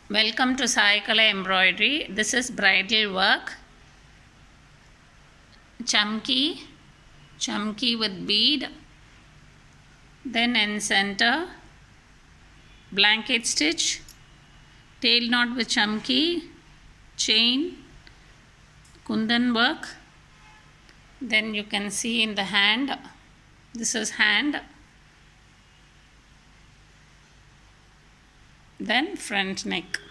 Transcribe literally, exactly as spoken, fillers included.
Welcome to Sai Kala Embroidery. This is bridal work. Chamki, chamki with bead. Then in center, blanket stitch, tail knot with chamki, chain, kundan work. Then you can see in the hand, this is hand. Then front neck.